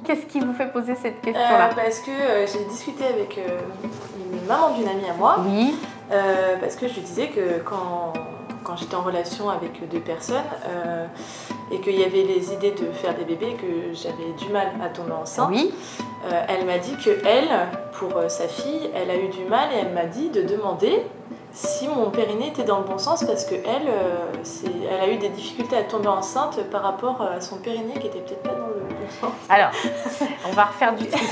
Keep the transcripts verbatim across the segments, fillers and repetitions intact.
Qu'est-ce qui vous fait poser cette question-là? euh, Parce que euh, j'ai discuté avec euh, une maman d'une amie à moi. Oui. Euh, parce que je lui disais que quand, quand j'étais en relation avec deux personnes euh, et qu'il y avait les idées de faire des bébés, que j'avais du mal à tomber enceinte, Oui. euh, elle m'a dit que elle, pour euh, sa fille, elle a eu du mal et elle m'a dit de demander si mon périnée était dans le bon sens parce qu'elle, euh, elle a eu des difficultés à tomber enceinte par rapport à son périnée qui était peut-être pas dans le bon sens. Alors, on va refaire du tri.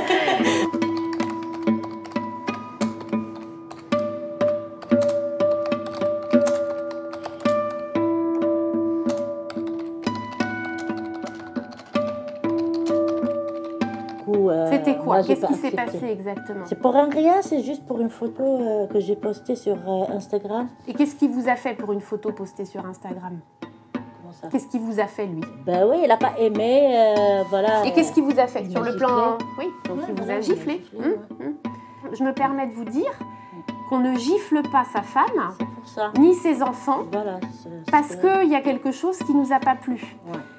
Euh, C'était quoi? Qu'est-ce qui s'est accepté. passé exactement? C'est pour un rien, c'est juste pour une photo euh, que j'ai postée sur euh, Instagram. Et qu'est-ce qu'il vous a fait pour une photo postée sur Instagram? Comment ça? Qu'est-ce qu'il vous a fait, lui? Ben oui, il n'a pas aimé, euh, voilà. Et qu'est-ce qu'il vous a fait? Il Sur m'a le plan... giflé. Oui, donc Ouais, il vous voilà, a il m'a giflé. giflé, Hum, ouais. hum. Je me permets de vous dire qu'on ne gifle pas sa femme, C'est pour ça. ni ses enfants, Voilà. c'est- parce c'est- qu'il y a quelque chose qui ne nous a pas plu. Ouais.